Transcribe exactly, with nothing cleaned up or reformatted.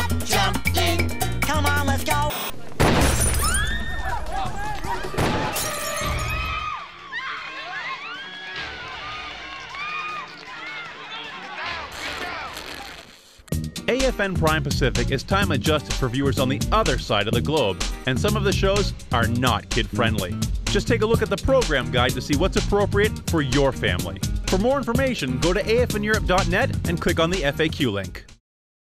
Jump in. Come on, let's go. A F N Prime Pacific is time adjusted for viewers on the other side of the globe, and some of the shows are not kid-friendly. Just take a look at the program guide to see what's appropriate for your family. For more information, go to A F N Europe dot net and click on the F A Q link.